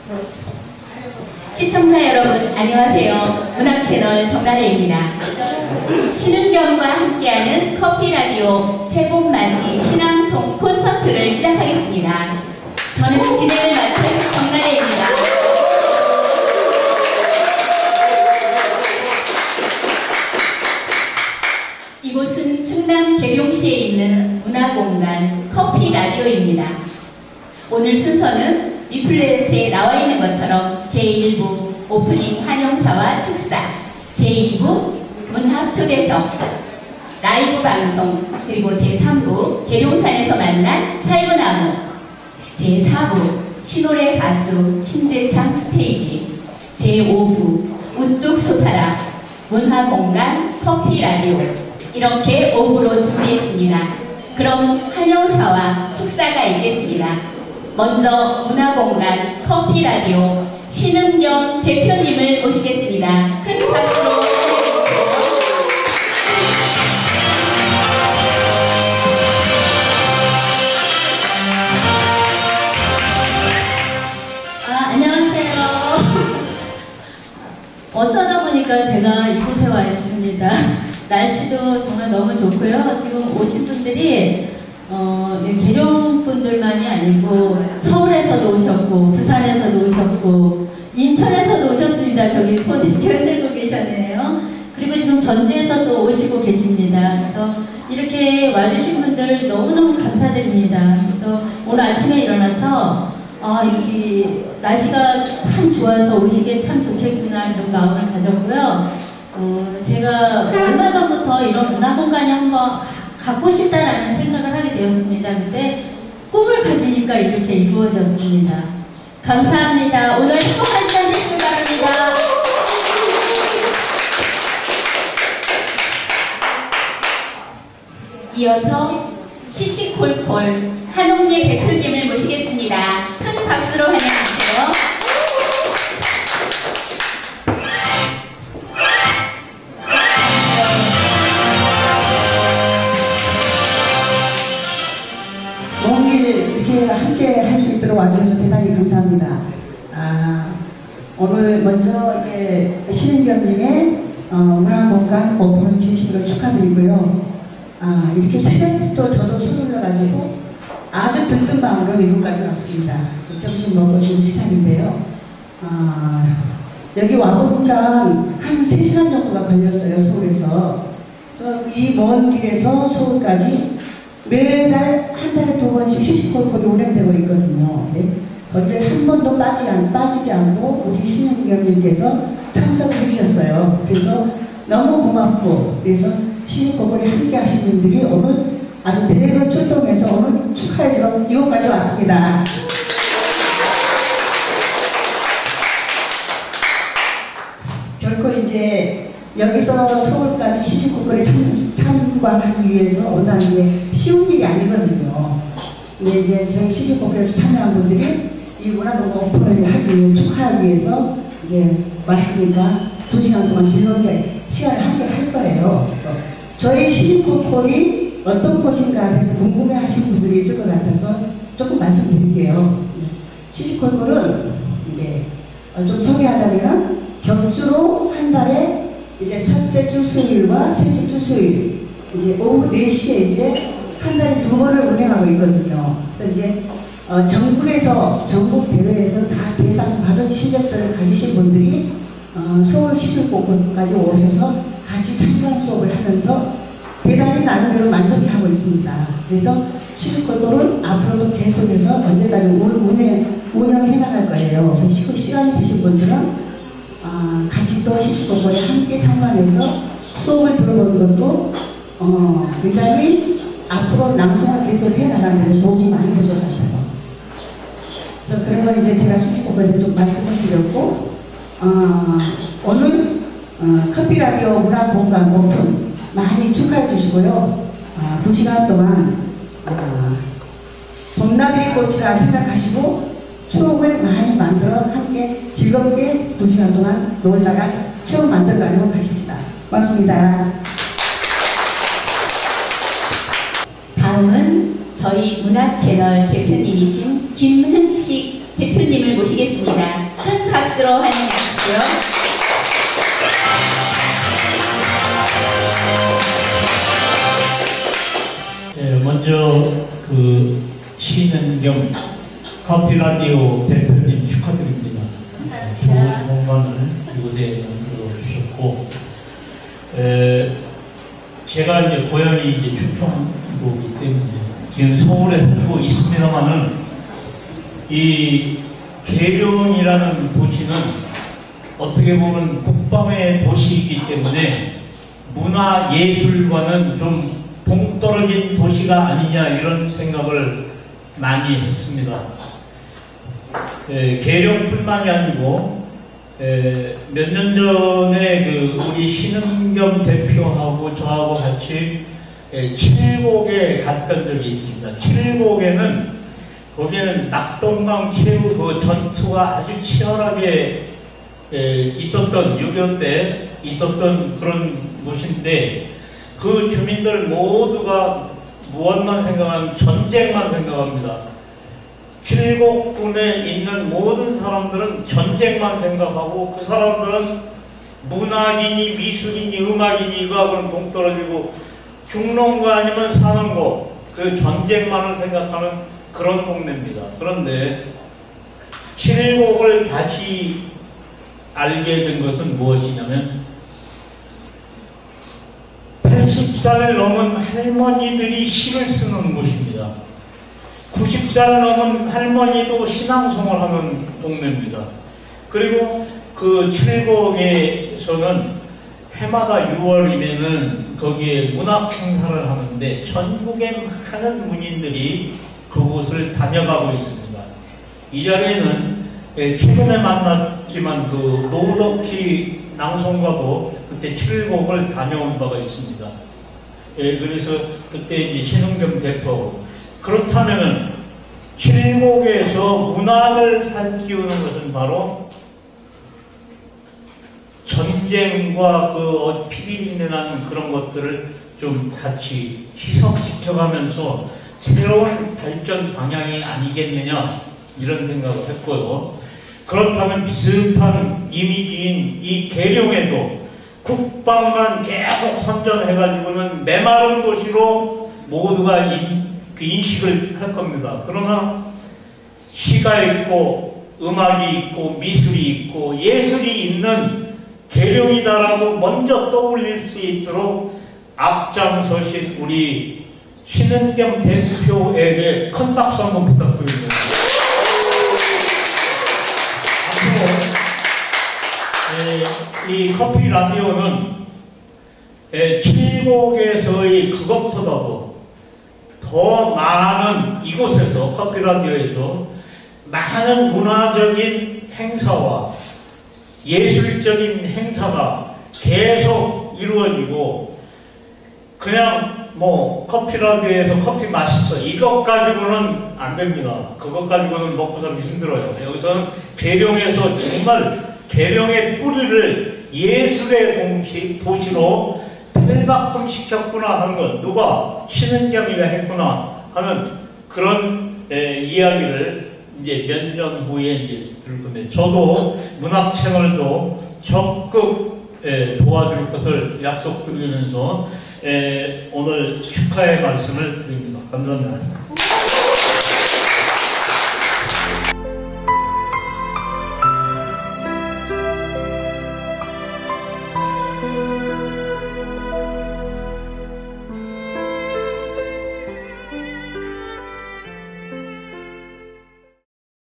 시청자 여러분 안녕하세요. 문학채널 정나래입니다. 신은경과 함께하는 커피라디오 새봄맞이 신앙송 콘서트를 시작하겠습니다. 저는 진행을 맡은 정나래입니다. 이곳은 충남 계룡시에 있는 문화공간 커피라디오입니다. 오늘 순서는 리플렛에 나와 있는 것처럼 제1부 오프닝 환영사와 축사, 제2부 문학 초대석, 라이브 방송, 그리고 제3부 계룡산에서 만난 살구나무, 제4부 신호래 가수 신재창 스테이지, 제5부 우뚝 솟아라 문화공간 커피라디오, 이렇게 5부로 준비했습니다. 그럼 환영사와 축사가 있겠습니다. 먼저 문화공간 커피라디오 신은경 대표님을 모시겠습니다. 큰 박수로 환영해주세요. 안녕하세요. 어쩌다 보니까 제가 이곳에 와 있습니다. 날씨도 정말 너무 좋고요. 지금 오신 분들이 계룡 분들만이 아니고 서울에서도 오셨고 부산에서도 오셨고 인천에서도 오셨습니다. 저기 손 이렇게 흔들고 계셨네요. 그리고 지금 전주에서도 오시고 계십니다. 그래서 이렇게 와주신 분들 너무너무 감사드립니다. 그래서 오늘 아침에 일어나서 이렇게 날씨가 참 좋아서 오시기에 참 좋겠구나 이런 마음을 가졌고요. 제가 얼마 전부터 이런 문화공간이 한번 갖고 싶다라는 생각을 하게 되었습니다. 근데 꿈을 가지니까 이렇게 이루어졌습니다. 감사합니다. 오늘 행복한 시간 되시길 바랍니다. 이어서 시시콜콜 한옥예 대표님을 모시겠습니다. 큰 박수로 환영해주세요. 함께 할 수 있도록 와주셔서 대단히 감사합니다. 오늘 먼저 신은경님의 문화공간 오픈을 진심으로 축하드리고요. 이렇게 새벽부터 저도 서둘러가지고 아주 든든 마음으로 이곳까지 왔습니다. 점심 먹고 지금 시간인데요. 여기 와보니까 한 3시간 정도가 걸렸어요. 서울에서. 그래서 이 먼 길에서 서울까지 매달 한 달에 2번씩 시시콜콜이 운행되고 있거든요. 네? 거기를 한 번도 빠지지 않고 우리 신은경님께서 참석을 해주셨어요. 그래서 너무 고맙고, 그래서 시시콜콜에 함께 하신 분들이 오늘 아주 대거 출동해서 오늘 축하해주러 이곳까지 왔습니다. 결코 이제 여기서 서울까지 시시콜콜에 참관하기 위해서 온다는 게 쉬운 일이 아니거든요. 근데 이제 저희 시시콜콜에서 참여한 분들이 이 문화공간 오픈을 하기 위해 축하하기 위해서 이제 왔으니까 2시간 동안 즐겁게 시간을 함께 할 거예요. 저희 시시콜콜이 어떤 곳인가 해서 궁금해 하신 분들이 있을 것 같아서 조금 말씀드릴게요. 시시콜콜은 이제 좀 소개하자면은 격주로 한 달에 이제 첫째 주 수요일과 셋째 주 수요일 이제 오후 4시에 이제 한 달에 2번을 운행하고 있거든요. 그래서 이제 전국 대회에서 다 대상 받은 실력들을 가지신 분들이 서울 시시콜콜까지 오셔서 같이 참관 수업을 하면서 대단히 나름대로 만족해하고 있습니다. 그래서 시시콜콜은 앞으로도 계속해서 언제까지 운영해 나갈 거예요. 그래서 시간이 되신 분들은 같이 또 시시콜콜에 함께 참관해서 수업을 들어보는 것도 굉장히 앞으로 낭송을 계속 해나가는 데 도움이 많이 될 것 같아요. 그래서 그런 걸 이제 제가 시시콜콜에 대해서 좀 말씀을 드렸고, 오늘 커피라디오 문화공간 오픈 많이 축하해 주시고요. 2시간 동안 봄나들이 꽃이라 생각하시고 추억을 많이 만들어 함께 즐겁게 2시간 동안 놀다가 추억 만들어가지고 가십시다. 고맙습니다. 다음은 저희 문학채널 대표님이신 김흥식 대표님을 모시겠습니다. 큰 박수로 환영하십시오. 네, 먼저 그 시는 겸 커피라디오 대표님 축하드립니다. 좋은 공간을 이곳에 만들어 주셨고, 제가 이제 고향이 이제 충청도이기 때문에 지금 서울에 살고 있습니다만은 이 계룡이라는 도시는 어떻게 보면 국방의 도시이기 때문에 문화예술과는 좀 동떨어진 도시가 아니냐 이런 생각을 많이 했습니다. 계룡뿐만이 아니고 몇 년 전에 그 우리 신은겸 대표하고 저하고 같이 칠곡에 갔던 적이 있습니다. 칠곡에는 거기에는 낙동강 최후 그 전투가 아주 치열하게 있었던 6.25 때 있었던 그런 곳인데 그 주민들 모두가 무엇만 생각하면 전쟁만 생각합니다. 칠곡군에 있는 모든 사람들은 전쟁만 생각하고 그 사람들은 문학이니 미술이니 음악이니 이거하고는 동떨어지고 죽는 거 아니면 사는 거 그 전쟁만을 생각하는 그런 동네입니다. 그런데 칠곡을 다시 알게 된 것은 무엇이냐면 80살 넘은 할머니들이 시를 쓰는 곳입니다. 90살 넘은 할머니도 신앙송을 하는 동네입니다. 그리고 그 칠곡에서는 해마다 6월이면은 거기에 문학 행사를 하는데 전국의 많은 문인들이 그곳을 다녀가고 있습니다. 이 자리에는 최근에 만났지만 그 노덕희 낭송가도 그때 칠곡을 다녀온 바가 있습니다. 그래서 그때 이제 신은겸 대표 그렇다면은 칠곡에서 문학을 살찌우는 것은 바로 전쟁과 그 피비린내나는 그런 것들을 좀 같이 희석시켜가면서 새로운 발전 방향이 아니겠느냐 이런 생각을 했고요. 그렇다면 비슷한 이미지인 이 계룡에도 국방만 계속 선전해가지고는 메마른 도시로 모두가 그 인식을 할 겁니다. 그러나 시가 있고 음악이 있고 미술이 있고 예술이 있는 계룡이다라고 먼저 떠올릴 수 있도록 앞장서신 우리 신은겸 대표에게 큰 박수 한번 부탁드립니다. 앞으로 이 커피 라디오는 칠곡에서의 그것보다도 더 많은 이곳에서 커피 라디오에서 많은 문화적인 행사와 예술적인 행사가 계속 이루어지고 그냥 뭐 커피 라디오에서 커피 맛있어 이것 가지고는 안 됩니다. 그것 가지고는 먹고 살기 힘들어요. 여기서는 계룡에서 정말 계룡의 뿌리를 예술의 도시로 탈바꿈 시켰구나 하는 것, 누가 신은겸이가 했구나 하는 그런 이야기를 이제 몇 년 후에 이제 들 건데, 저도 문학 채널도 적극 도와줄 것을 약속드리면서 오늘 축하의 말씀을 드립니다. 감사합니다.